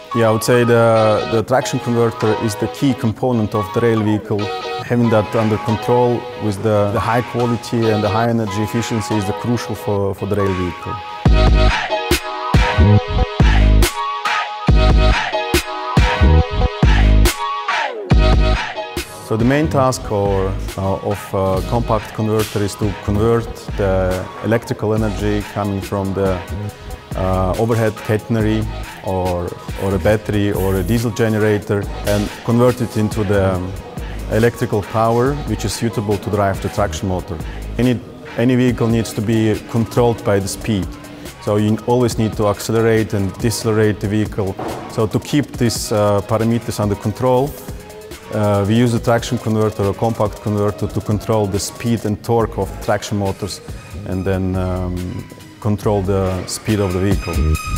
Yeah, I would say the traction converter is the key component of the rail vehicle. Having that under control with the high quality and the high energy efficiency is crucial for the rail vehicle. So the main task of a compact converter is to convert the electrical energy coming from the overhead catenary or a battery or a diesel generator and convert it into the electrical power which is suitable to drive the traction motor. Any vehicle needs to be controlled by the speed. So you always need to accelerate and decelerate the vehicle. So to keep these parameters under control, we use a traction converter or compact converter to control the speed and torque of traction motors and then control the speed of the vehicle.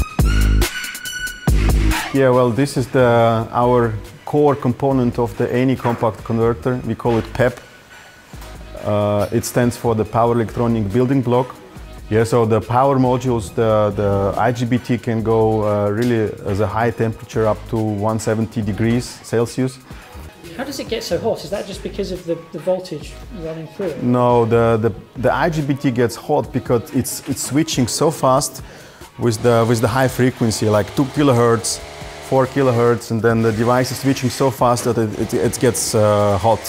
Yeah, well, this is our core component of any compact converter. We call it PEP. It stands for the Power Electronic Building Block. Yeah, so the power modules, the IGBT can go really as a high temperature up to 170 degrees Celsius. How does it get so hot? Is that just because of the voltage running through it? No, the IGBT gets hot because it's switching so fast with the high frequency, like 2 kilohertz, 4 kilohertz, and then the device is switching so fast that it gets hot.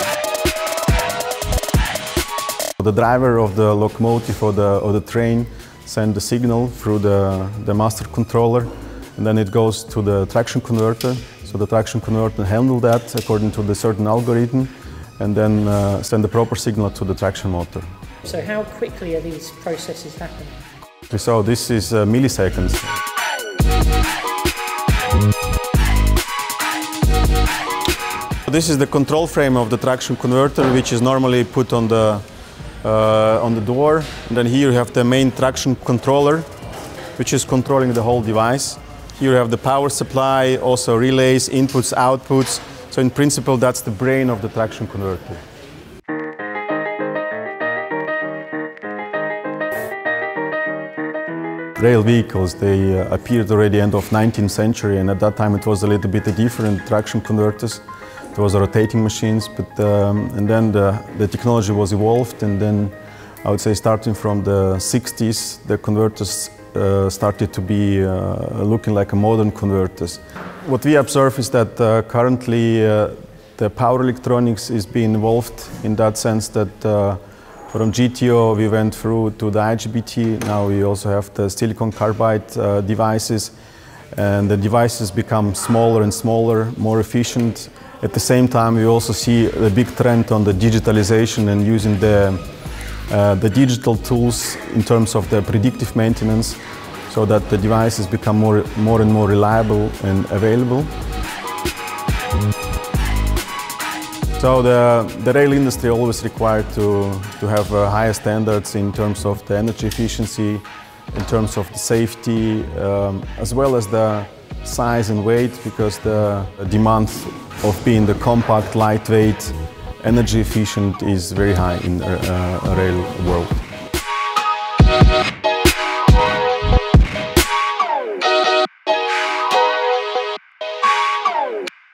The driver of the locomotive or the train sends the signal through the master controller, and then it goes to the traction converter. So the traction converter handles that according to the certain algorithm and then send the proper signal to the traction motor. So how quickly are these processes happening? So this is milliseconds. This is the control frame of the traction converter, which is normally put on the door. And then here you have the main traction controller, which is controlling the whole device. Here you have the power supply, also relays, inputs, outputs. So in principle, that's the brain of the traction converter. Rail vehicles, they appeared already end of 19th century, and at that time it was a little bit different traction converters. It was rotating machines, but and then the technology was evolved, and then I would say starting from the 60s, the converters started to be looking like modern converters. What we observe is that currently the power electronics is being evolved in that sense that from GTO we went through to the IGBT. Now we also have the silicon carbide devices, and the devices become smaller and smaller, more efficient. At the same time, we also see a big trend on the digitalization and using the digital tools in terms of the predictive maintenance, so that the devices become more and more reliable and available. So the rail industry always required to have higher standards in terms of the energy efficiency, in terms of the safety, as well as the size and weight, because the demand of being the compact, lightweight, energy efficient is very high in a rail world.